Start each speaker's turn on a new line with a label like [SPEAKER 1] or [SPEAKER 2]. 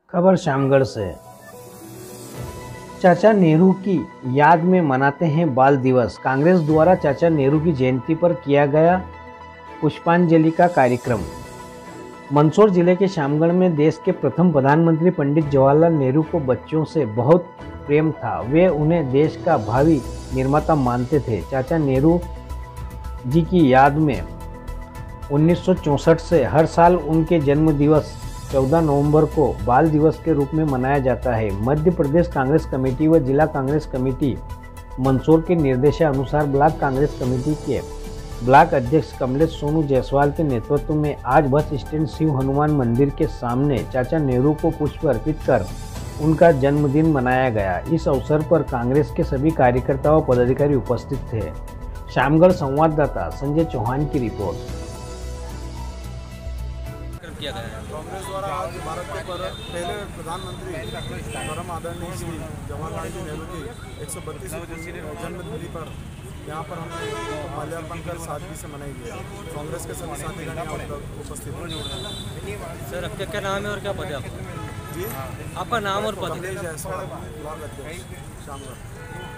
[SPEAKER 1] खबर शामगढ़ से। चाचा नेहरू की याद में मनाते हैं बाल दिवस। कांग्रेस द्वारा चाचा नेहरू की जयंती पर किया गया पुष्पांजलि का कार्यक्रम। मंदसौर जिले के शामगढ़ में देश के प्रथम प्रधानमंत्री पंडित जवाहरलाल नेहरू को बच्चों से बहुत प्रेम था। वे उन्हें देश का भावी निर्माता मानते थे। चाचा नेहरू जी की याद में 1964 से हर साल उनके जन्म दिवस 14 नवंबर को बाल दिवस के रूप में मनाया जाता है। मध्य प्रदेश कांग्रेस कमेटी व जिला कांग्रेस कमेटी मंदसौर के निर्देशानुसार ब्लॉक कांग्रेस कमेटी के ब्लॉक अध्यक्ष कमलेश सोनू जायसवाल के नेतृत्व में आज बस स्टैंड शिव हनुमान मंदिर के सामने चाचा नेहरू को पुष्प अर्पित कर उनका जन्मदिन मनाया गया। इस अवसर पर कांग्रेस के सभी कार्यकर्ता व पदाधिकारी उपस्थित थे। शामगढ़ संवाददाता संजय चौहान की रिपोर्ट।
[SPEAKER 2] कांग्रेस द्वारा आज भारत के पहले प्रधानमंत्री परम आदरणीय श्री जवाहरलाल जी नेहरू की 132वीं जन्मदिन पर यहाँ पर हमने माल्यार्पण कर सादगी से मनाई गई। कांग्रेस के सभी साथीगण यहाँ उपस्थित हैं।
[SPEAKER 3] सर आपका क्या नाम है और क्या पद है आपका?
[SPEAKER 2] जी,
[SPEAKER 3] आपका नाम और पद?
[SPEAKER 2] कमलेश जायसवाल, ब्लॉक अध्यक्ष शामगढ़।